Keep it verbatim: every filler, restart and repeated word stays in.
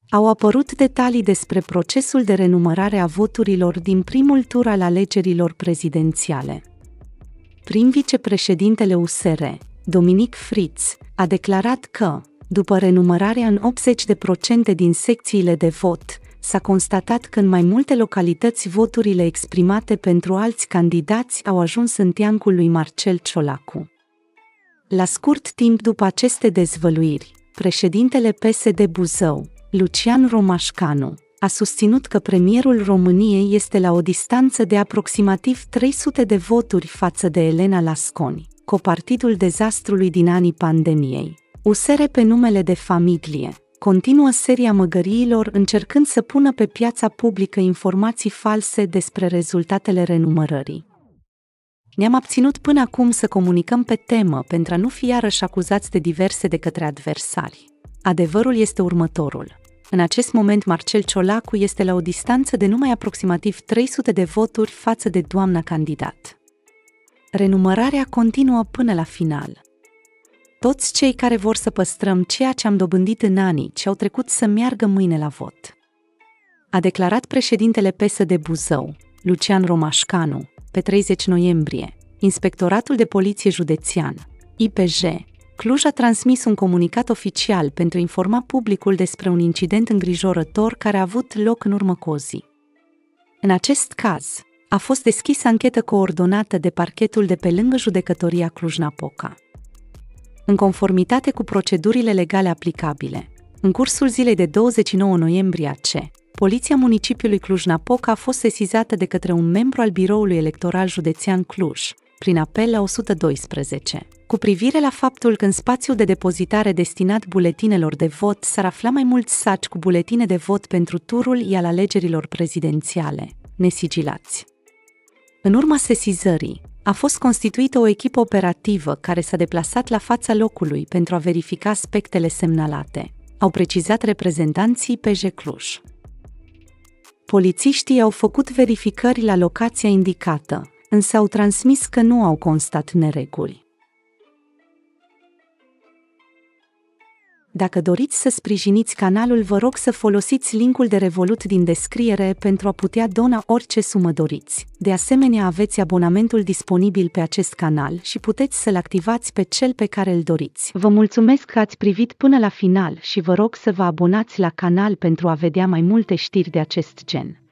Au apărut detalii despre procesul de renumărare a voturilor din primul tur al alegerilor prezidențiale. Prim-vicepreședintele U S R, Dominic Fritz, a declarat că, după renumărarea în optzeci la sută din secțiile de vot, s-a constatat că în mai multe localități voturile exprimate pentru alți candidați au ajuns în teancul lui Marcel Ciolacu. La scurt timp după aceste dezvăluiri, președintele P S D Buzău, Lucian Romașcanu, a susținut că premierul României este la o distanță de aproximativ trei sute de voturi față de Elena Lasconi, copartidul dezastrului din anii pandemiei. U S R pe numele de familie continuă seria măgăriilor încercând să pună pe piața publică informații false despre rezultatele renumărării. Ne-am abținut până acum să comunicăm pe temă pentru a nu fi iarăși acuzați de diverse de către adversari. Adevărul este următorul. În acest moment Marcel Ciolacu este la o distanță de numai aproximativ trei sute de voturi față de doamna candidat. Renumărarea continuă până la final. Toți cei care vor să păstrăm ceea ce am dobândit în anii ce au trecut să meargă mâine la vot. A declarat președintele P S D Buzău, Lucian Romașcanu, pe treizeci noiembrie. Inspectoratul de Poliție Județean, I P J, Cluj a transmis un comunicat oficial pentru a informa publicul despre un incident îngrijorător care a avut loc în urmă cu o zi. În acest caz, a fost deschisă anchetă coordonată de parchetul de pe lângă Judecătoria Cluj-Napoca. În conformitate cu procedurile legale aplicabile, în cursul zilei de douăzeci și nouă noiembrie A C, Poliția Municipiului Cluj-Napoca a fost sesizată de către un membru al Biroului Electoral Județean Cluj, prin apel la o sută doisprezece, cu privire la faptul că în spațiul de depozitare destinat buletinelor de vot s-ar afla mai mulți saci cu buletine de vot pentru turul al alegerilor prezidențiale, nesigilați. În urma sesizării, a fost constituită o echipă operativă care s-a deplasat la fața locului pentru a verifica aspectele semnalate, au precizat reprezentanții P J Cluj. Polițiștii au făcut verificări la locația indicată, însă au transmis că nu au constat nereguli. Dacă doriți să sprijiniți canalul, vă rog să folosiți linkul de Revolut din descriere pentru a putea dona orice sumă doriți. De asemenea, aveți abonamentul disponibil pe acest canal și puteți să-l activați pe cel pe care îl doriți. Vă mulțumesc că ați privit până la final și vă rog să vă abonați la canal pentru a vedea mai multe știri de acest gen.